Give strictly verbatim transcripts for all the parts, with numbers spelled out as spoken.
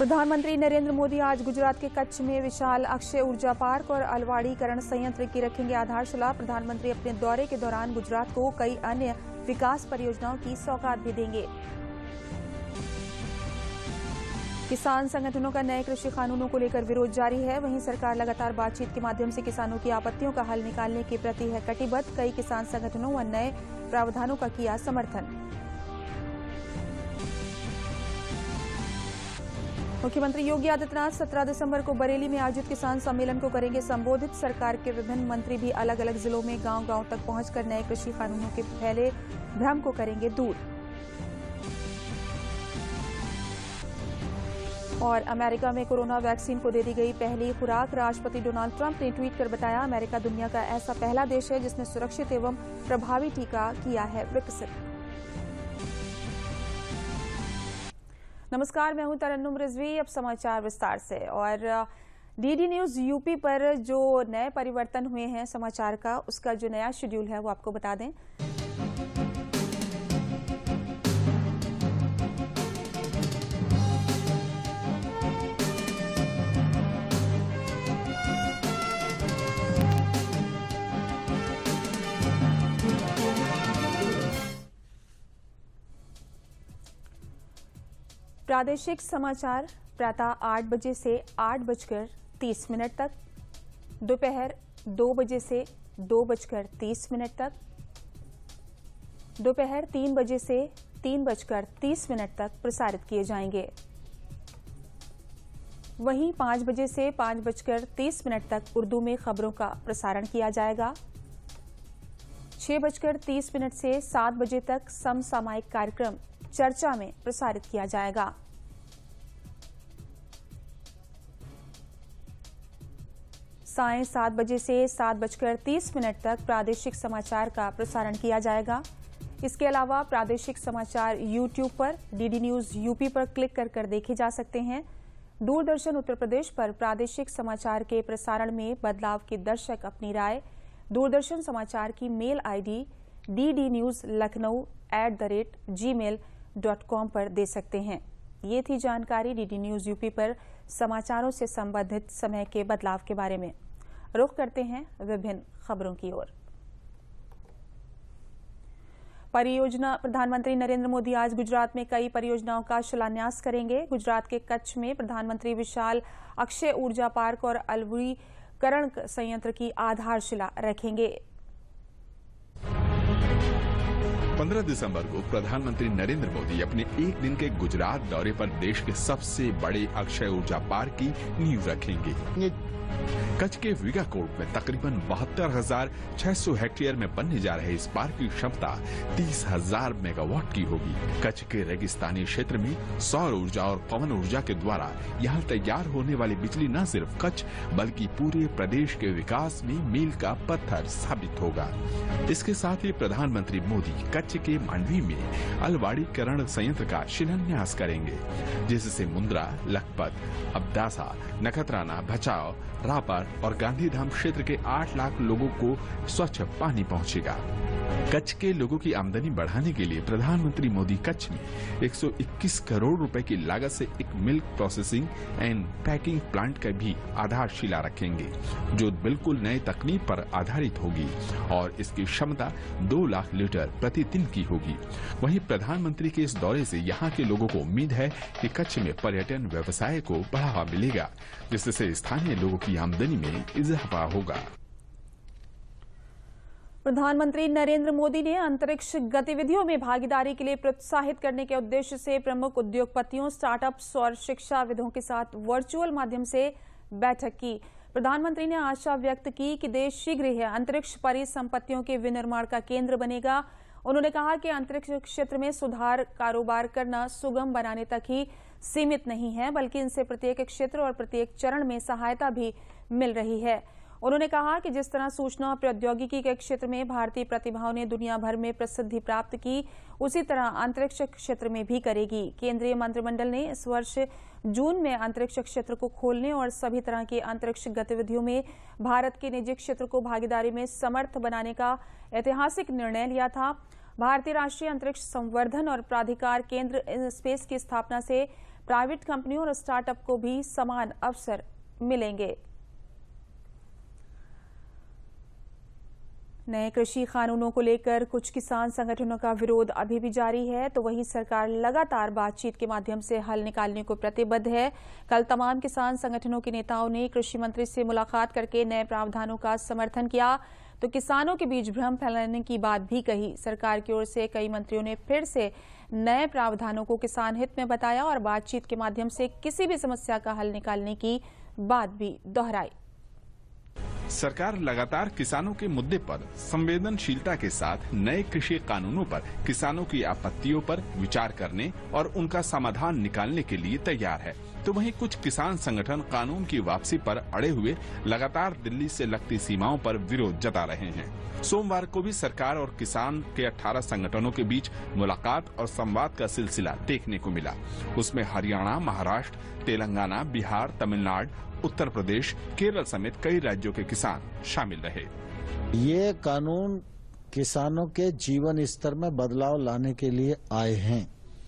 प्रधानमंत्री नरेंद्र मोदी आज गुजरात के कच्छ में विशाल अक्षय ऊर्जा पार्क और अलवाड़ीकरण संयंत्र की रखेंगे आधारशिला। प्रधानमंत्री अपने दौरे के दौरान गुजरात को कई अन्य विकास परियोजनाओं की सौगात भी देंगे। किसान संगठनों का नए कृषि कानूनों को लेकर विरोध जारी है। वहीं सरकार लगातार बातचीत के माध्यम से किसानों की आपत्तियों का हल निकालने के प्रति है कटिबद्ध। कई किसान संगठनों व नए प्रावधानों का किया समर्थन। मुख्यमंत्री योगी आदित्यनाथ सत्रह दिसंबर को बरेली में आयोजित किसान सम्मेलन को करेंगे संबोधित। सरकार के विभिन्न मंत्री भी अलग अलग जिलों में गांव-गांव तक पहुंचकर नए कृषि कानूनों के फैले भ्रम को करेंगे दूर। और अमेरिका में कोरोना वैक्सीन को दे दी गई पहली खुराक। राष्ट्रपति डोनाल्ड ट्रंप ने ट्वीट कर बताया, अमेरिका दुनिया का ऐसा पहला देश है जिसने सुरक्षित एवं प्रभावी टीका किया है विकसित। नमस्कार, मैं हूं तरन्नुम रिजवी। अब समाचार विस्तार से। और डीडी न्यूज यूपी पर जो नए परिवर्तन हुए हैं समाचार का, उसका जो नया शेड्यूल है वो आपको बता दें। प्रादेशिक समाचार प्रातः आठ बजे से आठ बजकर तीस मिनट तक, दोपहर दो बजे से दो बजकर तीस मिनट तक, दोपहर तीन बजे से तीन बजकर तीस मिनट तक प्रसारित किए जाएंगे। वहीं पांच बजे से पांच बजकर तीस मिनट तक उर्दू में खबरों का प्रसारण किया जाएगा। छह बजकर तीस मिनट से सात बजे तक समसामयिक कार्यक्रम चर्चा में प्रसारित किया जाएगा। सायं सात बजे से सात बजकर तीस मिनट तक प्रादेशिक समाचार का प्रसारण किया जाएगा। इसके अलावा प्रादेशिक समाचार यूट्यूब पर डीडी न्यूज यूपी पर क्लिक कर कर देखे जा सकते हैं। दूरदर्शन उत्तर प्रदेश पर प्रादेशिक समाचार के प्रसारण में बदलाव के दर्शक अपनी राय दूरदर्शन समाचार की mail ID D D news Lucknow at the rate Gmail dot com पर दे सकते हैं। ये थी जानकारी डीडी न्यूज यूपी पर समाचारों से संबंधित समय के बदलाव के बारे में। रुख करते हैं विभिन्न खबरों की ओर। परियोजना प्रधानमंत्री नरेंद्र मोदी आज गुजरात में कई परियोजनाओं का शिलान्यास करेंगे। गुजरात के कच्छ में प्रधानमंत्री विशाल अक्षय ऊर्जा पार्क और अलवड़ीकरण संयंत्र की आधारशिला रखेंगे। पंद्रह दिसंबर को प्रधानमंत्री नरेंद्र मोदी अपने एक दिन के गुजरात दौरे पर देश के सबसे बड़े अक्षय ऊर्जा पार्क की नींव रखेंगे। कच्छ के वीगाकोट में तकरीबन बहत्तर हजार छह सौ हेक्टेयर में बनने जा रहे इस पार्क की क्षमता तीस हजार मेगावाट की होगी। कच्छ के रेगिस्तानी क्षेत्र में सौर ऊर्जा और पवन ऊर्जा के द्वारा यहाँ तैयार होने वाली बिजली न सिर्फ कच्छ बल्कि पूरे प्रदेश के विकास में मील का पत्थर साबित होगा। इसके साथ ही प्रधानमंत्री मोदी कच्छ के मांडवी में अलवाड़ीकरण संयंत्र का शिलान्यास करेंगे, जिससे मुंद्रा, लखपत, अब्दासा, नखत्राना, भचाऊ, रापर और गांधीधाम क्षेत्र के आठ लाख लोगों को स्वच्छ पानी पहुंचेगा। कच्छ के लोगों की आमदनी बढ़ाने के लिए प्रधानमंत्री मोदी कच्छ में एक सौ इक्कीस करोड़ रुपए की लागत से एक milk processing and packing plant का भी आधारशिला रखेंगे, जो बिल्कुल नए तकनीक पर आधारित होगी और इसकी क्षमता दो लाख लीटर प्रतिदिन की होगी। वहीं प्रधानमंत्री के इस दौरे से यहाँ के लोगों को उम्मीद है कि कच्छ में पर्यटन व्यवसाय को बढ़ावा मिलेगा, जिससे स्थानीय लोगों की आमदनी में इजाफा होगा। प्रधानमंत्री नरेंद्र मोदी ने अंतरिक्ष गतिविधियों में भागीदारी के लिए प्रोत्साहित करने के उद्देश्य से प्रमुख उद्योगपतियों, स्टार्टअप्स और शिक्षाविदों के साथ वर्चुअल माध्यम से बैठक की। प्रधानमंत्री ने आशा व्यक्त की कि देश शीघ्र ही अंतरिक्ष परिसंपत्तियों के विनिर्माण का केंद्र बनेगा। उन्होंने कहा कि अंतरिक्ष क्षेत्र में सुधार कारोबार करना सुगम बनाने तक ही सीमित नहीं है, बल्कि इनसे प्रत्येक क्षेत्र और प्रत्येक चरण में सहायता भी मिल रही है। उन्होंने कहा कि जिस तरह सूचना और प्रौद्योगिकी के क्षेत्र में भारतीय प्रतिभाओं ने दुनिया भर में प्रसिद्धि प्राप्त की, उसी तरह अंतरिक्ष क्षेत्र में भी करेगी। केंद्रीय मंत्रिमंडल ने इस वर्ष जून में अंतरिक्ष क्षेत्र को खोलने और सभी तरह की अंतरिक्ष गतिविधियों में भारत के निजी क्षेत्र को भागीदारी में समर्थ बनाने का ऐतिहासिक निर्णय लिया था। भारतीय राष्ट्रीय अंतरिक्ष संवर्धन और प्राधिकार केंद्र स्पेस की स्थापना से प्राइवेट कंपनियों और स्टार्टअप को भी समान अवसर मिलेंगे। नए कृषि कानूनों को लेकर कुछ किसान संगठनों का विरोध अभी भी जारी है, तो वहीं सरकार लगातार बातचीत के माध्यम से हल निकालने को प्रतिबद्ध है। कल तमाम किसान संगठनों के नेताओं ने कृषि मंत्री से मुलाकात करके नए प्रावधानों का समर्थन किया, तो किसानों के बीच भ्रम फैलाने की बात भी कही। सरकार की ओर से कई मंत्रियों ने फिर से नए प्रावधानों को किसान हित में बताया और बातचीत के माध्यम से किसी भी समस्या का हल निकालने की बात भी दोहराई। सरकार लगातार किसानों के मुद्दे पर संवेदनशीलता के साथ नए कृषि कानूनों पर किसानों की आपत्तियों पर विचार करने और उनका समाधान निकालने के लिए तैयार है, तो वहीं कुछ किसान संगठन कानून की वापसी पर अड़े हुए लगातार दिल्ली से लगती सीमाओं पर विरोध जता रहे हैं। सोमवार को भी सरकार और किसान के अठारह संगठनों के बीच मुलाकात और संवाद का सिलसिला देखने को मिला। उसमें हरियाणा, महाराष्ट्र, तेलंगाना, बिहार, तमिलनाडु, उत्तर प्रदेश, केरल समेत कई राज्यों के किसान शामिल रहे। ये कानून किसानों के जीवन स्तर में बदलाव लाने के लिए आए हैं।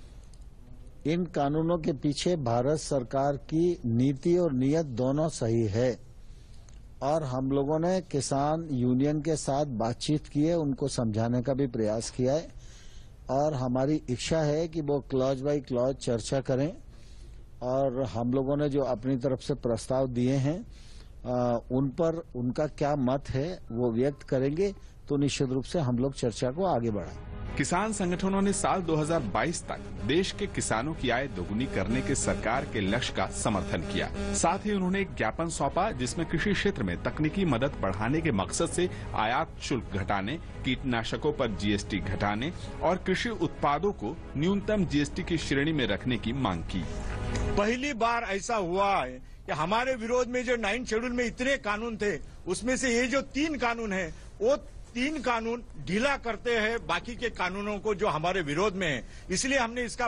इन कानूनों के पीछे भारत सरकार की नीति और नीयत दोनों सही है और हम लोगों ने किसान यूनियन के साथ बातचीत की है, उनको समझाने का भी प्रयास किया है और हमारी इच्छा है कि वो क्लॉज बाय क्लॉज चर्चा करें और हम लोगों ने जो अपनी तरफ से प्रस्ताव दिए हैं आ, उन पर उनका क्या मत है वो व्यक्त करेंगे, तो निश्चित रूप से हम लोग चर्चा को आगे बढ़ाएं। किसान संगठनों ने साल दो हज़ार बाईस तक देश के किसानों की आय दोगुनी करने के सरकार के लक्ष्य का समर्थन किया। साथ ही उन्होंने एक ज्ञापन सौंपा जिसमें कृषि क्षेत्र में तकनीकी मदद बढ़ाने के मकसद से आयात शुल्क घटाने, कीटनाशकों पर जीएसटी घटाने और कृषि उत्पादों को न्यूनतम जीएसटी की श्रेणी में रखने की मांग की। पहली बार ऐसा हुआ है कि हमारे विरोध में जो नाइन शेड्यूल में इतने कानून थे, उसमें से ये जो तीन कानून है वो तीन कानून ढीला करते हैं बाकी के कानूनों को जो हमारे विरोध में है। इसलिए हमने इसका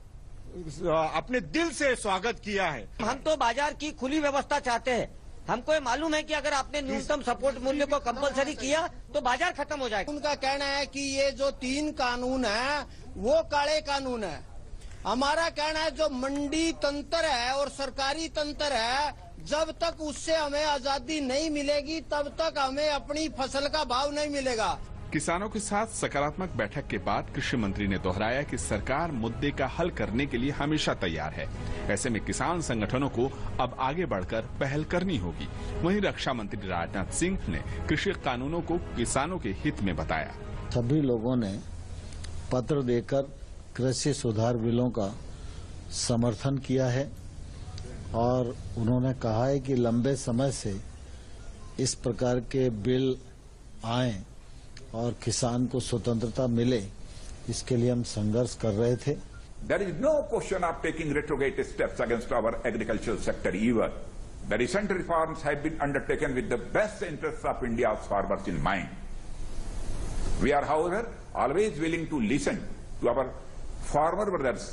अपने दिल से स्वागत किया है। हम तो बाजार की खुली व्यवस्था चाहते हैं। हमको ये मालूम है कि अगर आपने न्यूनतम सपोर्ट मूल्य को कंपलसरी किया तो बाजार खत्म हो जाएगा। उनका कहना है कि ये जो तीन कानून है वो काले कानून है। हमारा कहना है जो मंडी तंत्र है और सरकारी तंत्र है, जब तक उससे हमें आजादी नहीं मिलेगी तब तक हमें अपनी फसल का भाव नहीं मिलेगा। किसानों के साथ सकारात्मक बैठक के बाद कृषि मंत्री ने दोहराया कि सरकार मुद्दे का हल करने के लिए हमेशा तैयार है। ऐसे में किसान संगठनों को अब आगे बढ़कर पहल करनी होगी। वहीं रक्षा मंत्री राजनाथ सिंह ने कृषि कानूनों को किसानों के हित में बताया। सभी लोगों ने पत्र देकर कृषि सुधार बिलों का समर्थन किया है और उन्होंने कहा है कि लंबे समय से इस प्रकार के बिल आए और किसान को स्वतंत्रता मिले, इसके लिए हम संघर्ष कर रहे थे। There is no question of taking retrograde steps against our agricultural sector either. The recent reforms have been undertaken with the best interests of India's farmers in mind. We are, however, always willing to listen to our farmer brothers,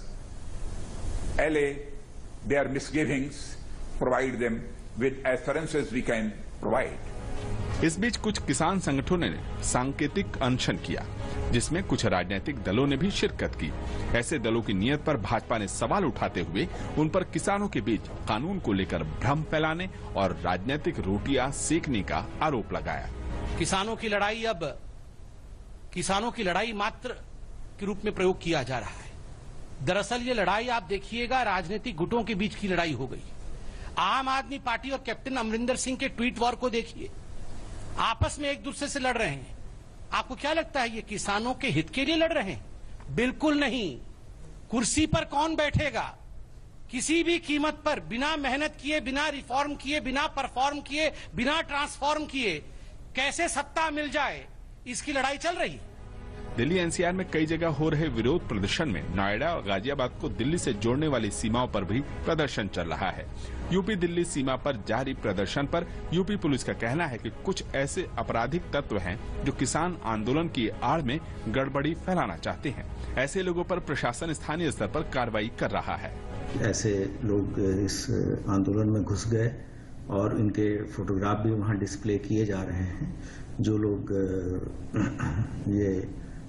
allay their misgivings, provide them with assurances we can provide. इस बीच कुछ किसान संगठनों ने सांकेतिक अनशन किया, जिसमें कुछ राजनीतिक दलों ने भी शिरकत की। ऐसे दलों की नीयत पर भाजपा ने सवाल उठाते हुए उन पर किसानों के बीच कानून को लेकर भ्रम फैलाने और राजनीतिक रोटियां सेकने का आरोप लगाया। किसानों की लड़ाई अब किसानों की लड़ाई मात्र के रूप में प्रयोग किया जा रहा है। दरअसल ये लड़ाई आप देखिएगा राजनीतिक गुटों के बीच की लड़ाई हो गई। आम आदमी पार्टी और कैप्टन अमरिंदर सिंह के ट्वीट वॉर को देखिए, आपस में एक दूसरे से लड़ रहे हैं। आपको क्या लगता है ये किसानों के हित के लिए लड़ रहे हैं? बिल्कुल नहीं। कुर्सी पर कौन बैठेगा? किसी भी कीमत पर, बिना मेहनत किए, बिना रिफॉर्म किए, बिना परफॉर्म किए, बिना ट्रांसफॉर्म किए कैसे सत्ता मिल जाए, इसकी लड़ाई चल रही है। दिल्ली एनसीआर में कई जगह हो रहे विरोध प्रदर्शन में नोएडा और गाजियाबाद को दिल्ली से जोड़ने वाली सीमाओं पर भी प्रदर्शन चल रहा है। यूपी दिल्ली सीमा पर जारी प्रदर्शन पर यूपी पुलिस का कहना है कि कुछ ऐसे आपराधिक तत्व हैं जो किसान आंदोलन की आड़ में गड़बड़ी फैलाना चाहते हैं। ऐसे लोगों पर प्रशासन स्थानीय स्तर पर कार्रवाई कर रहा है। ऐसे लोग इस आंदोलन में घुस गए और इनके फोटोग्राफ भी वहां डिस्प्ले किए जा रहे हैं। जो लोग ये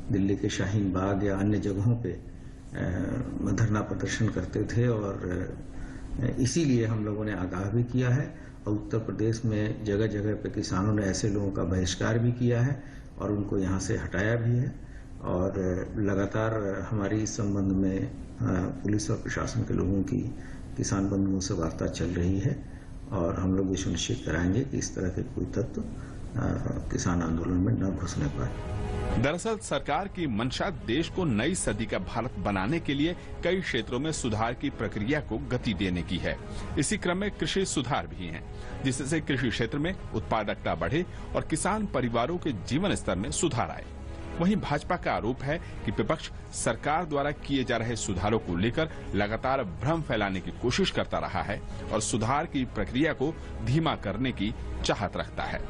दिल्ली के शाहीन बाग या अन्य जगहों पे धरना प्रदर्शन करते थे और इसीलिए हम लोगों ने आगाह भी किया है और उत्तर प्रदेश में जगह जगह पे किसानों ने ऐसे लोगों का बहिष्कार भी किया है और उनको यहाँ से हटाया भी है और लगातार हमारी इस संबंध में पुलिस और प्रशासन के लोगों की किसान बंधुओं से वार्ता चल रही है और हम लोग ये सुनिश्चित कराएंगे कि इस तरह के कोई तत्व किसान आंदोलन में न घुसने पाए। दरअसल सरकार की मंशा देश को नई सदी का भारत बनाने के लिए कई क्षेत्रों में सुधार की प्रक्रिया को गति देने की है। इसी क्रम में कृषि सुधार भी हैं, जिससे कृषि क्षेत्र में उत्पादकता बढ़े और किसान परिवारों के जीवन स्तर में सुधार आए। वहीं भाजपा का आरोप है कि विपक्ष सरकार द्वारा किए जा रहे सुधारों को लेकर लगातार भ्रम फैलाने की कोशिश करता रहा है और सुधार की प्रक्रिया को धीमा करने की चाहत रखता है।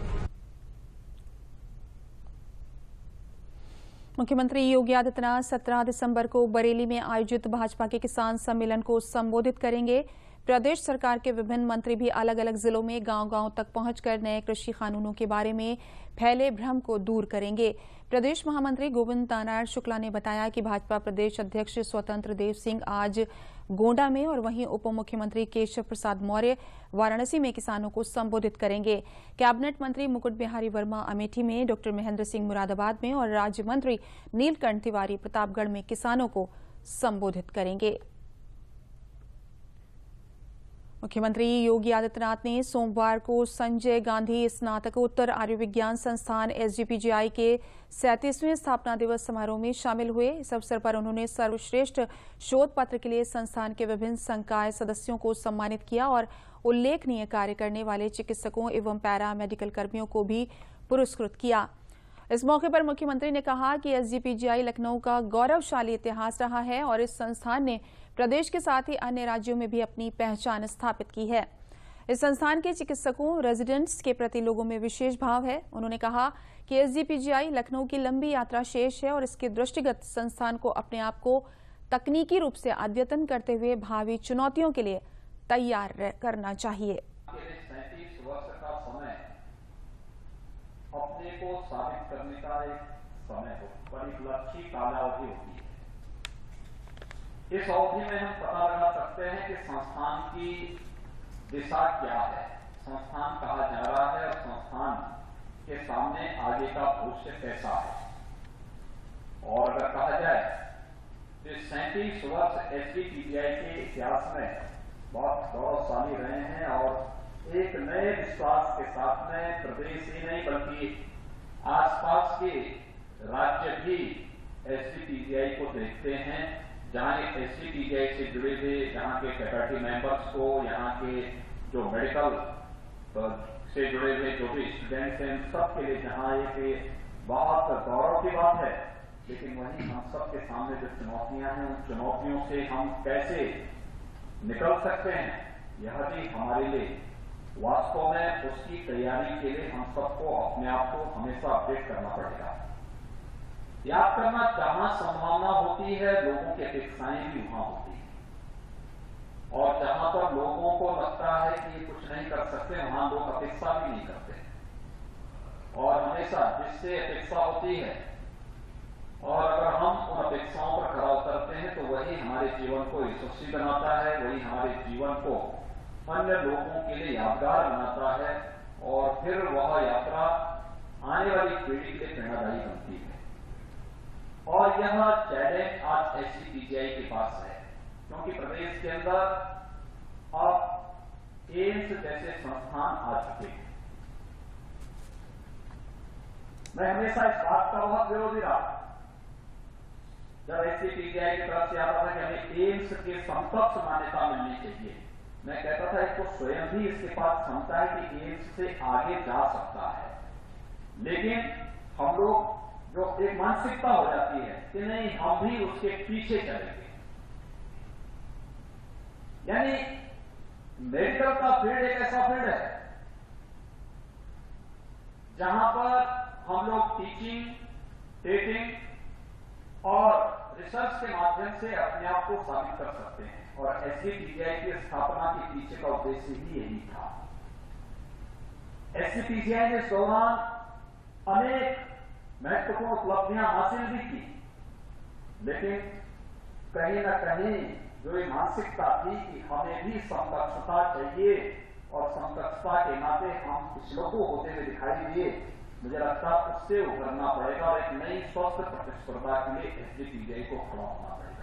मुख्यमंत्री योगी आदित्यनाथ सत्रह दिसंबर को बरेली में आयोजित भाजपा के किसान सम्मेलन को संबोधित करेंगे। प्रदेश सरकार के विभिन्न मंत्री भी अलग अलग जिलों में गांव-गांव तक पहुंचकर नए कृषि कानूनों के बारे में फैले भ्रम को दूर करेंगे। प्रदेश महामंत्री गोविंद नारायण शुक्ला ने बताया कि भाजपा प्रदेश अध्यक्ष स्वतंत्र देव सिंह आज गोंडा में और वहीं उप मुख्यमंत्री केशव प्रसाद मौर्य वाराणसी में किसानों को संबोधित करेंगे। कैबिनेट मंत्री मुकुट बिहारी वर्मा अमेठी में, डॉक्टर महेंद्र सिंह मुरादाबाद में और राज्य मंत्री नीलकंठ तिवारी प्रतापगढ़ में किसानों को संबोधित करेंगे। मुख्यमंत्री योगी आदित्यनाथ ने सोमवार को संजय गांधी स्नातकोत्तर आयुर्विज्ञान संस्थान एसजीपीजीआई के सैंतीसवें स्थापना दिवस समारोह में शामिल हुए। इस अवसर पर उन्होंने सर्वश्रेष्ठ शोध पत्र के लिए संस्थान के विभिन्न संकाय सदस्यों को सम्मानित किया और उल्लेखनीय कार्य करने वाले चिकित्सकों एवं पैरा मेडिकल कर्मियों को भी पुरस्कृत किया। इस मौके पर मुख्यमंत्री ने कहा कि एसजीपीजीआई लखनऊ का गौरवशाली इतिहास रहा है और इस संस्थान ने प्रदेश के साथ ही अन्य राज्यों में भी अपनी पहचान स्थापित की है। इस संस्थान के चिकित्सकों, रेजिडेंट्स के प्रति लोगों में विशेष भाव है। उन्होंने कहा कि एसजीपीजीआई लखनऊ की लंबी यात्रा शेष है और इसके दृष्टिगत संस्थान को अपने आप को तकनीकी रूप से अद्यतन करते हुए भावी चुनौतियों के लिए तैयार करना चाहिए। अपने को साबित करने का एक समय हो, परिलक्षी कालावधि होती है। इस अवधि में हम पता लगा सकते हैं कि संस्थान की दिशा क्या है, संस्थान कहाँ जा रहा है और संस्थान के सामने आगे का भविष्य कैसा है। और अगर कहा जाए तो सैंतीस वर्ष एसजीपीजीआई के इतिहास में बहुत गौरवशाली रहे हैं और एक नए विश्वास के साथ में प्रदेश ही नहीं बल्कि आसपास के राज्य भी एसजीपीजीआई को देखते हैं। जहां एसजीपीजीआई से जुड़े थे, जहां के फैकल्टी मेंबर्स को, यहाँ के जो मेडिकल से जुड़े हुए जो भी स्टूडेंट्स हैं, सबके लिए जहां एक बहुत गौरव की बात है। लेकिन वहीं हम सबके सामने जो चुनौतियां हैं, उन चुनौतियों से हम कैसे निकल सकते हैं, यह भी हमारे लिए वास्तव में उसकी तैयारी के लिए हम सबको अपने आप को हमेशा अपडेट करना पड़ेगा। याद करना, जहां संभावना होती है लोगों की अपेक्षाएं भी वहां होती है और जहां पर लोगों को लगता है कि ये कुछ नहीं कर सकते, वहां लोग अपेक्षा भी नहीं करते। और हमेशा जिससे अपेक्षा होती है और अगर हम उन अपेक्षाओं पर खरा उतरते हैं तो वही हमारे जीवन को यशस्वी बनाता है, वही हमारे जीवन को अन्य लोगों के लिए यादगार बनाता है और फिर वह यात्रा आने वाली पीढ़ी के लिए प्रेरणादायी बनती है। और यह चैलेंज आज एसजीपीजीआई के पास है, क्योंकि प्रदेश के अंदर अब एम्स जैसे संस्थान आ चुके हैं। मैं हमेशा इस बात का बहुत विरोधी रहा जब एसजीपीजीआई की तरफ से आता था कि हमें एम्स के समकक्ष मान्यता मिलनी चाहिए। मैं कहता था इसको स्वयं भी इसके पास क्षमता है कि एम्स से आगे जा सकता है, लेकिन हम लोग जो एक मानसिकता हो जाती है कि नहीं हम भी उसके पीछे चलेंगे। यानी मेडिकल का फील्ड एक ऐसा फील्ड है जहां पर हम लोग टीचिंग, ट्रेनिंग और रिसर्च के माध्यम से अपने आप को साबित कर सकते हैं और एसजीपीजीआई की स्थापना के पीछे का उद्देश्य ही यही था। एसजीपीजीआई ने इस दौरान अनेक महत्वपूर्ण उपलब्धियां हासिल भी की, लेकिन कहीं न कहीं जो ये मानसिकता थी कि हमें भी समकक्षता चाहिए और समकक्षता के नाते हम कुछ लोगों होते हुए दिखाई दिए, मुझे लगता है उससे उभरना पड़ेगा और एक नई स्वस्थ प्रतिस्पर्धा के लिए एसडीपीआई को खड़ा होना पड़ेगा।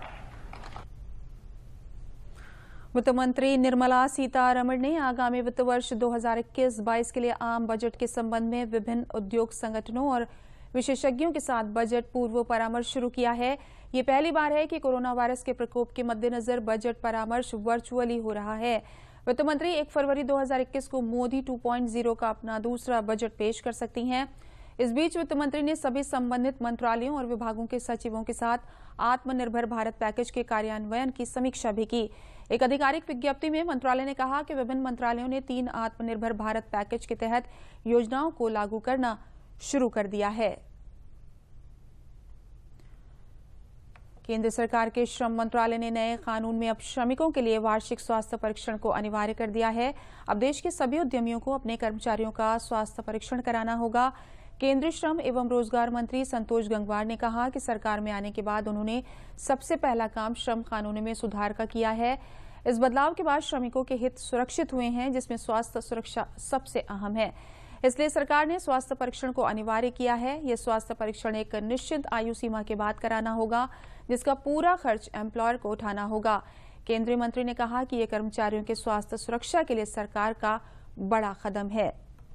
वित्त मंत्री निर्मला सीतारमण ने आगामी वित्त वर्ष दो हज़ार इक्कीस बाईस के लिए आम बजट के संबंध में विभिन्न उद्योग संगठनों और विशेषज्ञों के साथ बजट पूर्व परामर्श शुरू किया है। ये पहली बार है कि कोरोना वायरस के प्रकोप के मद्देनजर बजट परामर्श वर्चुअली हो रहा है। वित्त मंत्री एक फरवरी दो हज़ार इक्कीस को मोदी टू पॉइंट ज़ीरो का अपना दूसरा बजट पेश कर सकती हैं। इस बीच वित्त मंत्री ने सभी संबंधित मंत्रालयों और विभागों के सचिवों के साथ आत्मनिर्भर भारत पैकेज के कार्यान्वयन की समीक्षा भी की। एक आधिकारिक विज्ञप्ति में मंत्रालय ने कहा कि विभिन्न मंत्रालयों ने तीन आत्मनिर्भर भारत पैकेज के तहत योजनाओं को लागू करना शुरू कर दिया है। केंद्र सरकार के श्रम मंत्रालय ने नए कानून में अब श्रमिकों के लिए वार्षिक स्वास्थ्य परीक्षण को अनिवार्य कर दिया है। अब देश के सभी उद्यमियों को अपने कर्मचारियों का स्वास्थ्य परीक्षण कराना होगा। केंद्रीय श्रम एवं रोजगार मंत्री संतोष गंगवार ने कहा कि सरकार में आने के बाद उन्होंने सबसे पहला काम श्रम कानून में सुधार का किया है। इस बदलाव के बाद श्रमिकों के हित सुरक्षित हुए हैं, जिसमें स्वास्थ्य सुरक्षा सबसे अहम है। इसलिए सरकार ने स्वास्थ्य परीक्षण को अनिवार्य किया है। यह स्वास्थ्य परीक्षण एक निश्चित आयु सीमा के बाद कराना होगा, जिसका पूरा खर्च एम्प्लॉयर को उठाना होगा। केंद्रीय मंत्री ने कहा कि यह कर्मचारियों के स्वास्थ्य सुरक्षा के लिए सरकार का बड़ा कदम है।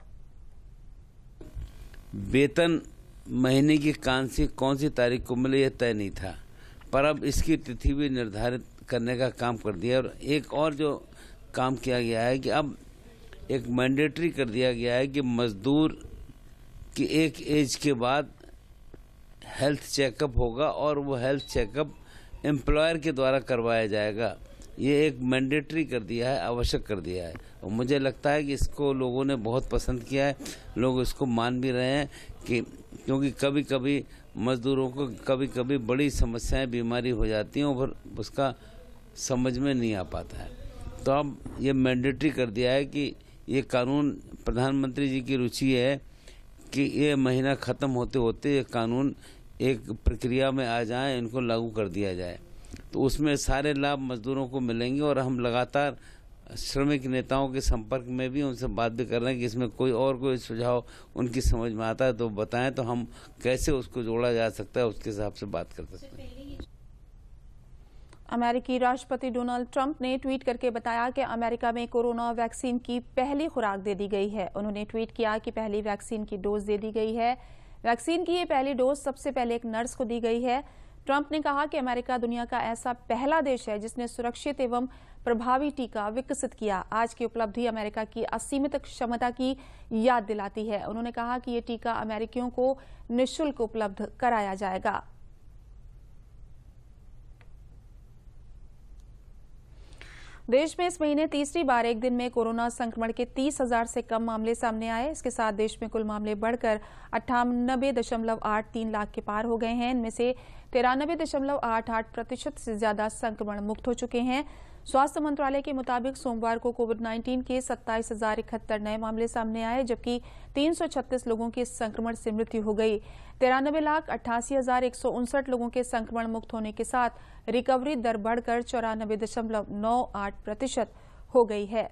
वेतन महीने की कौन सी कौन सी तारीख को मिले यह तय नहीं था, पर अब इसकी तिथि भी निर्धारित करने का काम कर दिया। और एक और जो काम किया गया है कि अब एक मैंडेटरी कर दिया गया है कि मजदूर की एक एज के बाद हेल्थ चेकअप होगा और वो हेल्थ चेकअप एम्प्लॉयर के द्वारा करवाया जाएगा। ये एक मैंडेटरी कर दिया है, आवश्यक कर दिया है। और मुझे लगता है कि इसको लोगों ने बहुत पसंद किया है, लोग इसको मान भी रहे हैं कि क्योंकि कभी कभी मजदूरों को कभी कभी बड़ी समस्याएं बीमारी हो जाती हैं और उसका समझ में नहीं आ पाता है। तो अब ये मैंडेटरी कर दिया है कि ये कानून प्रधानमंत्री जी की रुचि है कि ये महीना ख़त्म होते होते ये कानून एक प्रक्रिया में आ जाए, इनको लागू कर दिया जाए। तो उसमें सारे लाभ मजदूरों को मिलेंगे और हम लगातार श्रमिक नेताओं के संपर्क में भी उनसे बात भी कर रहे हैं कि इसमें कोई और कोई सुझाव उनकी समझ में आता है तो बताएं, तो हम कैसे उसको जोड़ा जा सकता है उसके हिसाब से बात कर सकते हैं। अमेरिकी राष्ट्रपति डोनाल्ड ट्रंप ने ट्वीट करके बताया कि अमेरिका में कोरोना वैक्सीन की पहली खुराक दे दी गई है। उन्होंने ट्वीट किया कि पहली वैक्सीन की डोज दे दी गई है। वैक्सीन की ये पहली डोज सबसे पहले एक नर्स को दी गई है। ट्रंप ने कहा कि अमेरिका दुनिया का ऐसा पहला देश है जिसने सुरक्षित एवं प्रभावी टीका विकसित किया। आज की उपलब्धि अमेरिका की असीमित क्षमता की याद दिलाती है। उन्होंने कहा कि ये टीका अमेरिकियों को निःशुल्क उपलब्ध कराया जाएगा। देश में इस महीने तीसरी बार एक दिन में कोरोना संक्रमण के तीस हजार से कम मामले सामने आए। इसके साथ देश में कुल मामले बढ़कर अट्ठानबे दशमलव आठ तीन लाख के पार हो गए हैं। इनमें से तिरानबे दशमलव आठ आठ प्रतिशत से ज्यादा संक्रमण मुक्त हो चुके हैं। स्वास्थ्य मंत्रालय के मुताबिक सोमवार को कोविड उन्नीस के सत्ताईस हजार इकहत्तर नए मामले सामने आए, जबकि तीन सौ छत्तीस लोगों की इस संक्रमण से मृत्यु हो गई। तिरानबे लाख अट्ठासी हजार एक सौ उनसठ लोगों के संक्रमण मुक्त होने के साथ रिकवरी दर बढ़कर चौरानबे दशमलव नौ आठ प्रतिशत हो गई है।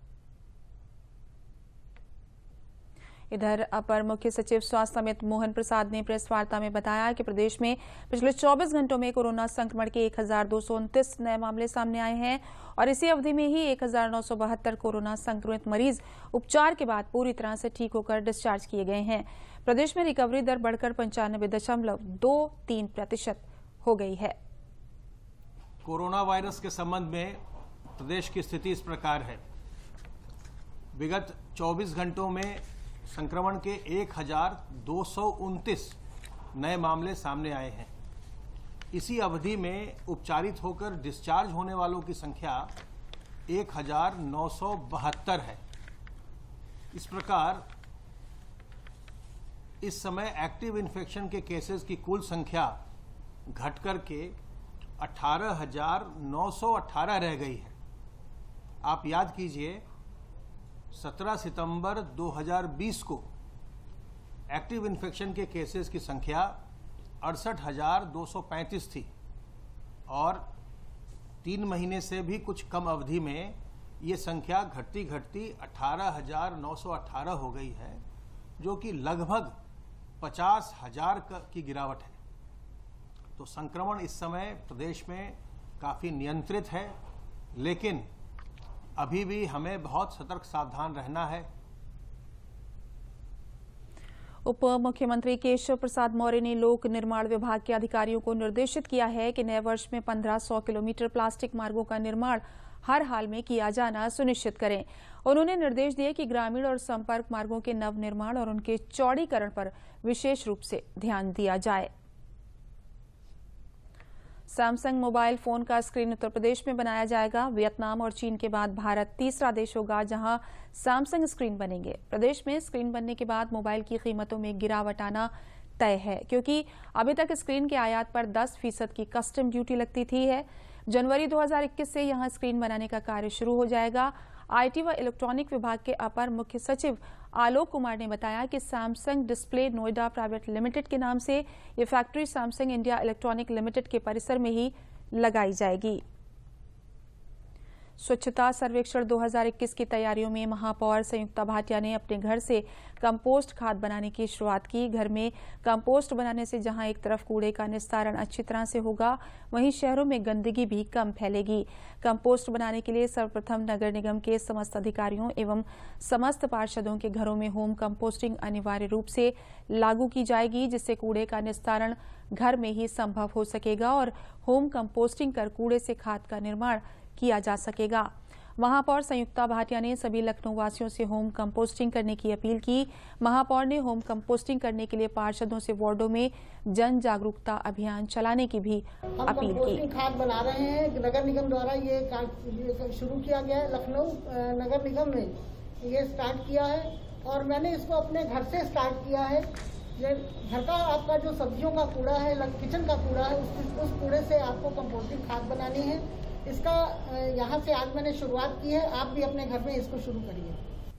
इधर अपर मुख्य सचिव स्वास्थ्य अमित मोहन प्रसाद ने प्रेस वार्ता में बताया कि प्रदेश में पिछले चौबीस घंटों में कोरोना संक्रमण के एक हजार दो सौ उनतीस नए मामले सामने आए हैं और इसी अवधि में ही एक हजार नौ सौ बहत्तर कोरोना संक्रमित मरीज उपचार के बाद पूरी तरह से ठीक होकर डिस्चार्ज किए गए हैं। प्रदेश में रिकवरी दर बढ़कर पंचानबे दशमलव दो तीन प्रतिशत हो गई है। कोरोना वायरस के संबंध में प्रदेश की स्थिति इस प्रकार है। विगत चौबीस घंटों में संक्रमण के एक हजार दो सौ उनतीस नए मामले सामने आए हैं। इसी अवधि में उपचारित होकर डिस्चार्ज होने वालों की संख्या एक हजार नौ सौ बहत्तर है। इस प्रकार इस समय एक्टिव इन्फेक्शन के केसेस की कुल संख्या घटकर के अठारह हजार नौ सौ अठारह रह गई है। आप याद कीजिए, सत्रह सितंबर दो हज़ार बीस को एक्टिव इन्फेक्शन के केसेस की संख्या अड़सठ हजार दो सौ पैंतीस थी और तीन महीने से भी कुछ कम अवधि में ये संख्या घटती घटती अठारह हजार नौ सौ अठारह हो गई है, जो कि लगभग पचास हजार की गिरावट है। तो संक्रमण इस समय प्रदेश में काफी नियंत्रित है, लेकिन अभी भी हमें बहुत सतर्क सावधान रहना है। उप मुख्यमंत्री केशव प्रसाद मौर्य ने लोक निर्माण विभाग के अधिकारियों को निर्देशित किया है कि नए वर्ष में पंद्रह सौ किलोमीटर प्लास्टिक मार्गों का निर्माण हर हाल में किया जाना सुनिश्चित करें। उन्होंने निर्देश दिए कि ग्रामीण और संपर्क मार्गों के नव निर्माण और उनके चौड़ीकरण पर विशेष रूप से ध्यान दिया जाए। सैमसंग मोबाइल फोन का स्क्रीन उत्तर प्रदेश में बनाया जाएगा। वियतनाम और चीन के बाद भारत तीसरा देश होगा जहां सैमसंग स्क्रीन बनेंगे। प्रदेश में स्क्रीन बनने के बाद मोबाइल की कीमतों में गिरावट आना तय है, क्योंकि अभी तक स्क्रीन के आयात पर दस फीसद की कस्टम ड्यूटी लगती थी है। जनवरी दो हज़ार इक्कीस से यहां स्क्रीन बनाने का कार्य शुरू हो जाएगा। आईटी व इलेक्ट्रॉनिक विभाग के अपर मुख्य सचिव आलोक कुमार ने बताया कि Samsung display Noida private limited के नाम से ये factory Samsung India electronic limited के परिसर में ही लगाई जाएगी। स्वच्छता सर्वेक्षण दो हज़ार इक्कीस की तैयारियों में महापौर संयुक्ता भाटिया ने अपने घर से कंपोस्ट खाद बनाने की शुरुआत की। घर में कंपोस्ट बनाने से जहां एक तरफ कूड़े का निस्तारण अच्छी तरह से होगा, वहीं शहरों में गंदगी भी कम फैलेगी। कंपोस्ट बनाने के लिए सर्वप्रथम नगर निगम के समस्त अधिकारियों एवं समस्त पार्षदों के घरों में होम कंपोस्टिंग अनिवार्य रूप से लागू की जाएगी, जिससे कूड़े का निस्तारण घर में ही संभव हो सकेगा और होम कंपोस्टिंग कर कूड़े से खाद का निर्माण किया जा सकेगा। महापौर संयुक्ता भाटिया ने सभी लखनऊ वासियों से होम कंपोस्टिंग करने की अपील की। महापौर ने होम कंपोस्टिंग करने के लिए पार्षदों से वार्डों में जन जागरूकता अभियान चलाने की भी हम अपील की। खाद बना रहे हैं, नगर निगम द्वारा ये शुरू किया गया है। लखनऊ नगर निगम ने ये स्टार्ट किया है और मैंने इसको अपने घर से स्टार्ट किया है। घर का आपका जो सब्जियों का कूड़ा है, किचन का कूड़ा है, उस, उस कूड़े से आपको कंपोस्टिंग खाद बनानी है। इसका यहाँ से आज मैंने शुरुआत की है, आप भी अपने घर में इसको शुरू करिए।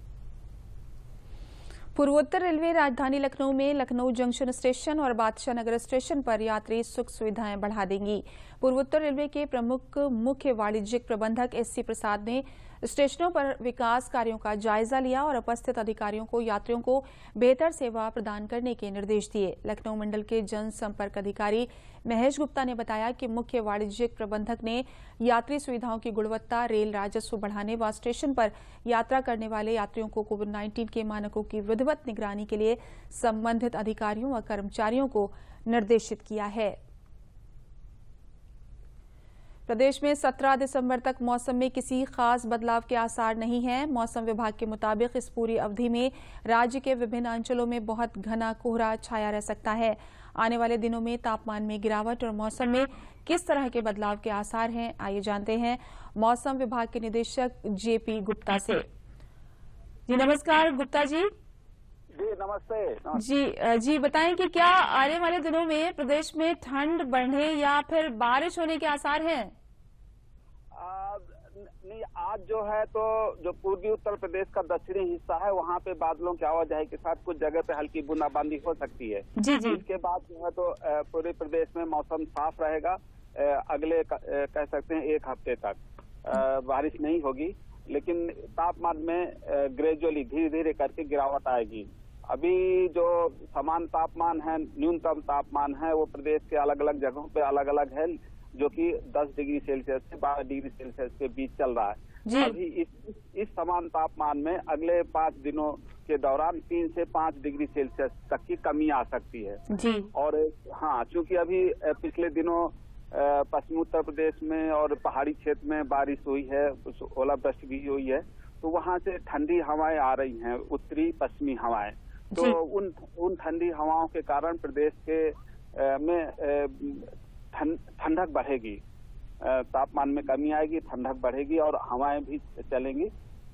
पूर्वोत्तर रेलवे राजधानी लखनऊ में लखनऊ जंक्शन स्टेशन और बादशाह नगर स्टेशन पर यात्री सुख सुविधाएं बढ़ा देंगी। पूर्वोत्तर रेलवे के प्रमुख मुख्य वाणिज्यिक प्रबंधक एस सी प्रसाद ने स्टेशनों पर विकास कार्यों का जायजा लिया और उपस्थित अधिकारियों को यात्रियों को बेहतर सेवा प्रदान करने के निर्देश दिए। लखनऊ मंडल के जनसंपर्क अधिकारी महेश गुप्ता ने बताया कि मुख्य वाणिज्यिक प्रबंधक ने यात्री सुविधाओं की गुणवत्ता, रेल राजस्व बढ़ाने व स्टेशन पर यात्रा करने वाले यात्रियों को कोविड उन्नीस के मानकों की विधिवत निगरानी के लिए संबंधित अधिकारियों व कर्मचारियों को निर्देशित किया है। प्रदेश में सत्रह दिसंबर तक मौसम में किसी खास बदलाव के आसार नहीं हैं। मौसम विभाग के मुताबिक इस पूरी अवधि में राज्य के विभिन्न अंचलों में बहुत घना कोहरा छाया रह सकता है। आने वाले दिनों में तापमान में गिरावट और मौसम में किस तरह के बदलाव के आसार हैं, आइए जानते हैं मौसम विभाग के निदेशक जेपी गुप्ता से। जी नमस्कार गुप्ता जी। जी नमस्ते। जी जी बताएं कि क्या आने वाले दिनों में प्रदेश में ठंड बढ़ने या फिर बारिश होने के आसार हैं? आ, नहीं, आज जो है तो जो पूर्वी उत्तर प्रदेश का दक्षिणी हिस्सा है वहाँ पे बादलों की आवाजाही के साथ कुछ जगह पे हल्की बूंदाबांदी हो सकती है। जी जी। इसके बाद जो है तो पूरे प्रदेश में मौसम साफ रहेगा। अगले कह सकते हैं एक हफ्ते तक बारिश नहीं होगी, लेकिन तापमान में ग्रेजुअली धीरे धीरे करके गिरावट आएगी। अभी जो समान तापमान है, न्यूनतम तापमान है, वो प्रदेश के अलग अलग जगहों पे अलग अलग है, जो कि दस डिग्री सेल्सियस से बारह डिग्री सेल्सियस के बीच चल रहा है। अभी इस इस समान तापमान में अगले पाँच दिनों के दौरान तीन से पाँच डिग्री सेल्सियस तक की कमी आ सकती है। जी। और हाँ, चूंकि अभी पिछले दिनों पश्चिमी उत्तर प्रदेश में और पहाड़ी क्षेत्र में बारिश हुई है, ओलावृष्टि भी हुई है, तो वहाँ से ठंडी हवाएं आ रही हैं, उत्तरी पश्चिमी हवाएं। तो उन उन ठंडी हवाओं के कारण प्रदेश के आ, में ठंडक बढ़ेगी, तापमान में कमी आएगी, ठंडक बढ़ेगी और हवाएं भी चलेंगी।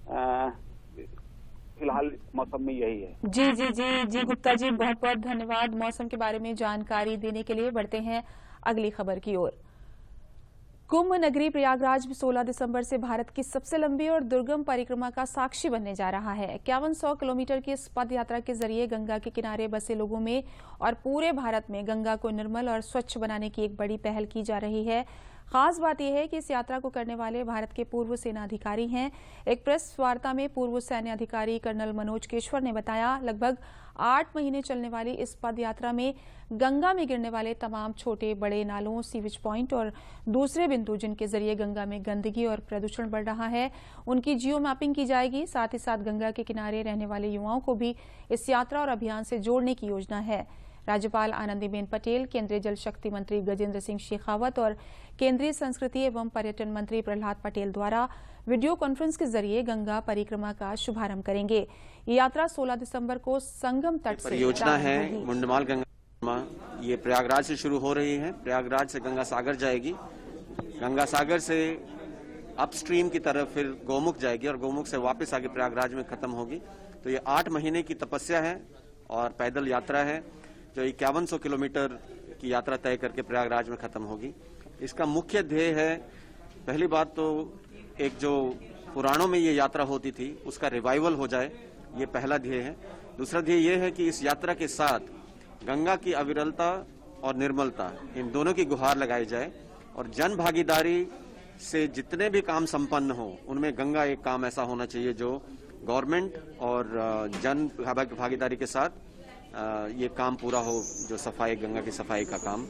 फिलहाल मौसम में यही है। जी जी जी जी गुप्ता जी, बहुत बहुत धन्यवाद मौसम के बारे में जानकारी देने के लिए। बढ़ते हैं अगली खबर की ओर। कुंभ नगरी प्रयागराज सोलह दिसंबर से भारत की सबसे लंबी और दुर्गम परिक्रमा का साक्षी बनने जा रहा है। इक्यावन सौ किलोमीटर की इस पद यात्रा के जरिए गंगा के किनारे बसे लोगों में और पूरे भारत में गंगा को निर्मल और स्वच्छ बनाने की एक बड़ी पहल की जा रही है। खास बात यह है कि इस यात्रा को करने वाले भारत के पूर्व सेना अधिकारी हैं। एक प्रेस वार्ता में पूर्व सैन्य अधिकारी कर्नल मनोज केशवर ने बताया, लगभग आठ महीने चलने वाली इस पद यात्रा में गंगा में गिरने वाले तमाम छोटे बड़े नालों, सीवेज पॉइंट और दूसरे बिंदु जिनके जरिए गंगा में गंदगी और प्रदूषण बढ़ रहा है, उनकी जियो मैपिंग की जाएगी। साथ ही साथ गंगा के किनारे रहने वाले युवाओं को भी इस यात्रा और अभियान से जोड़ने की योजना है। राज्यपाल आनंदीबेन पटेल, केंद्रीय जल शक्ति मंत्री गजेंद्र सिंह शेखावत और केंद्रीय संस्कृति एवं पर्यटन मंत्री प्रहलाद पटेल द्वारा वीडियो कॉन्फ्रेंस के जरिए गंगा परिक्रमा का शुभारंभ करेंगे। ये यात्रा सोलह दिसंबर को संगम तट से परियोजना है मुंडमाल गंगा, ये प्रयागराज से शुरू हो रही है। प्रयागराज से गंगा सागर जाएगी, गंगा सागर से अपस्ट्रीम की तरफ फिर गौमुख जाएगी और गौमुख से वापस आगे प्रयागराज में खत्म होगी। तो ये आठ महीने की तपस्या है और पैदल यात्रा है जो इक्यावन सौ किलोमीटर की यात्रा तय करके प्रयागराज में खत्म होगी। इसका मुख्य ध्येय है, पहली बात तो एक जो पुराणों में ये यात्रा होती थी उसका रिवाइवल हो जाए, ये पहला ध्येय है। दूसरा ध्येय ये है कि इस यात्रा के साथ गंगा की अविरलता और निर्मलता, इन दोनों की गुहार लगाई जाए और जन भागीदारी से जितने भी काम संपन्न हो उनमें गंगा एक काम ऐसा होना चाहिए जो गवर्नमेंट और जन भागीदारी के साथ ये काम पूरा हो, जो सफाई, गंगा की सफाई का काम।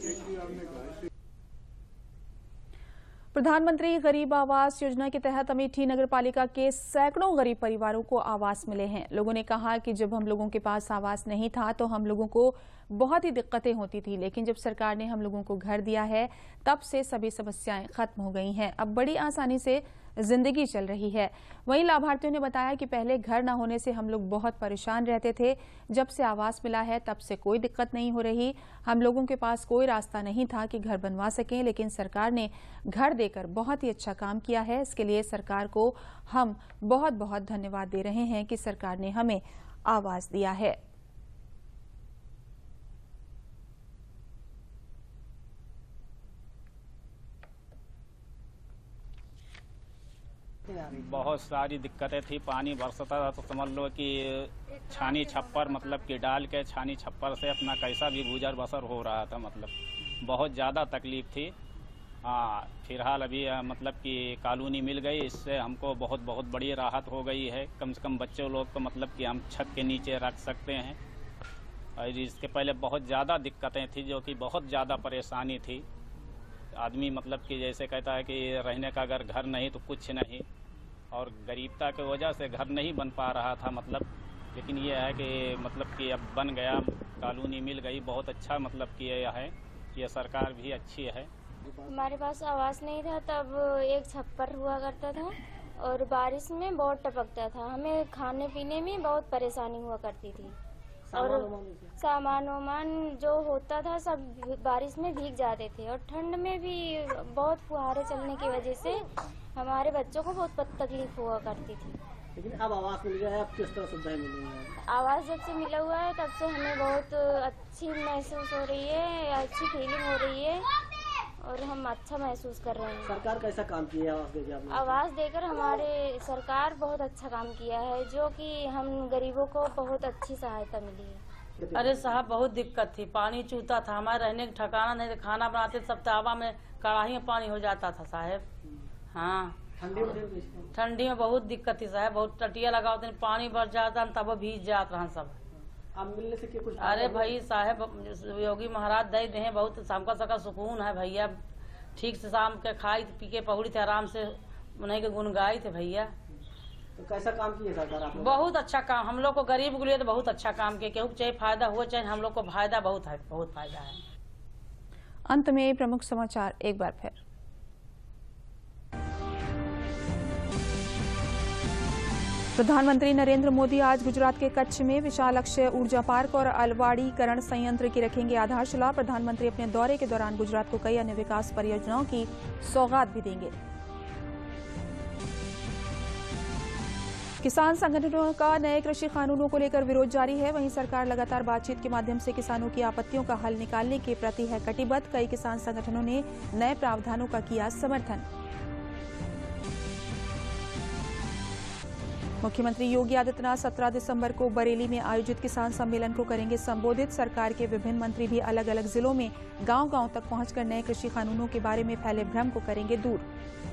प्रधानमंत्री गरीब आवास योजना के तहत अमेठी नगर पालिका के सैकड़ों गरीब परिवारों को आवास मिले हैं। लोगों ने कहा कि जब हम लोगों के पास आवास नहीं था तो हम लोगों को बहुत ही दिक्कतें होती थी, लेकिन जब सरकार ने हम लोगों को घर दिया है तब से सभी समस्याएं खत्म हो गई हैं। अब बड़ी आसानी से जिंदगी चल रही है। वहीं लाभार्थियों ने बताया कि पहले घर न होने से हम लोग बहुत परेशान रहते थे, जब से आवास मिला है तब से कोई दिक्कत नहीं हो रही। हम लोगों के पास कोई रास्ता नहीं था कि घर बनवा सकें, लेकिन सरकार ने घर देकर बहुत ही अच्छा काम किया है। इसके लिए सरकार को हम बहुत बहुत धन्यवाद दे रहे हैं कि सरकार ने हमें आवास दिया है। बहुत सारी दिक्कतें थी। पानी बरसता था तो समझ लो कि छानी छप्पर मतलब कि डाल के छानी छप्पर से अपना कैसा भी गुजर बसर हो रहा था, मतलब बहुत ज़्यादा तकलीफ थी। हाँ, फिलहाल अभी मतलब कि कॉलोनी मिल गई, इससे हमको बहुत बहुत बड़ी राहत हो गई है। कम से कम बच्चों लोग को मतलब कि हम छत के नीचे रख सकते हैं। और इसके पहले बहुत ज़्यादा दिक्कतें थी, जो कि बहुत ज़्यादा परेशानी थी। आदमी मतलब कि जैसे कहता है कि रहने का अगर घर नहीं तो कुछ नहीं, और गरीबता की वजह से घर नहीं बन पा रहा था मतलब। लेकिन ये है कि मतलब कि अब बन गया, कॉलोनी मिल गई, बहुत अच्छा मतलब कि यह है, ये सरकार भी अच्छी है। हमारे पास आवास नहीं था तब एक छप्पर हुआ करता था और बारिश में बहुत टपकता था, हमें खाने पीने में बहुत परेशानी हुआ करती थी और सामान वामान जो होता था सब बारिश में भीग जाते थे और ठंड में भी बहुत फुहारे चलने की वजह से हमारे बच्चों को बहुत तकलीफ हुआ करती थी। लेकिन अब आवास मिल गया है, अब किस तरह सुविधाएं मिली हैं? आवास जब से मिला हुआ है तब से हमें बहुत अच्छी महसूस हो रही है, अच्छी फीलिंग हो रही है और हम अच्छा महसूस कर रहे हैं। सरकार कैसा काम किया है आवास देकर आपने? आवास देकर हमारे सरकार बहुत अच्छा काम किया है, जो कि हम गरीबों को बहुत अच्छी सहायता मिली है। अरे साहब बहुत दिक्कत थी, पानी चूता था, हमारे रहने का ठिकाना नहीं था, खाना बनाते सब तावा में कढ़ाई में पानी हो जाता था साहब। हाँ, ठंडी में बहुत दिक्कत थी साहब, बहुत टटिया लगाओ तो पानी भर जाता तब भीज जात रहा सब। अब मिलने से क्या कुछ? अरे भाई साहब योगी महाराज दे दे बहुत, हमका सका सुकून है भैया। ठीक से शाम के खाई पी के पहुड़ी थे, आराम से उन्हीं के गुन गाई थे भैया। तो कैसा काम किया सरकार आप? बहुत अच्छा काम, हम लोग को गरीब के लिए तो बहुत अच्छा काम किया। केहू चाहे फायदा हुआ चाहे हम लोग को फायदा बहुत है, बहुत फायदा है। अंत में प्रमुख समाचार एक बार फिर। प्रधानमंत्री नरेंद्र मोदी आज गुजरात के कच्छ में विशाल अक्षय ऊर्जा पार्क और अलवाड़ीकरण संयंत्र की रखेंगे आधारशिला। प्रधानमंत्री अपने दौरे के दौरान गुजरात को कई अन्य विकास परियोजनाओं की सौगात भी देंगे। किसान संगठनों का नए कृषि कानूनों को लेकर विरोध जारी है। वहीं सरकार लगातार बातचीत के माध्यम से किसानों की आपत्तियों का हल निकालने के प्रति है कटिबद्ध। कई किसान संगठनों ने नए प्रावधानों का किया समर्थन। मुख्यमंत्री योगी आदित्यनाथ सत्रह दिसंबर को बरेली में आयोजित किसान सम्मेलन को करेंगे संबोधित। सरकार के विभिन्न मंत्री भी अलग अलग जिलों में गांव-गांव तक पहुंचकर नए कृषि कानूनों के बारे में फैले भ्रम को करेंगे दूर।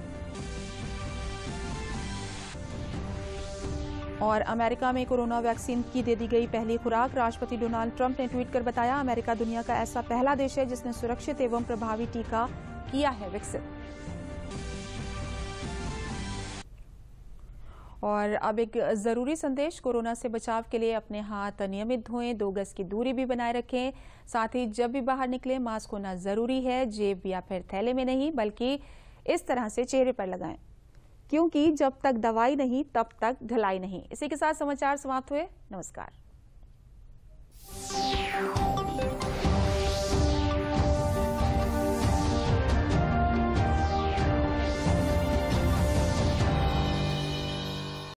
और अमेरिका में कोरोना वैक्सीन की दे दी गई पहली खुराक। राष्ट्रपति डोनाल्ड ट्रंप ने ट्वीट कर बताया, अमेरिका दुनिया का ऐसा पहला देश है जिसने सुरक्षित एवं प्रभावी टीका किया है विकसित। और अब एक जरूरी संदेश, कोरोना से बचाव के लिए अपने हाथ नियमित धोएं, दो गज की दूरी भी बनाए रखें। साथ ही जब भी बाहर निकले मास्क होना जरूरी है, जेब या फिर थैले में नहीं बल्कि इस तरह से चेहरे पर लगाएं, क्योंकि जब तक दवाई नहीं तब तक ढलाई नहीं। इसी के साथ समाचार समाप्त हुए। नमस्कार।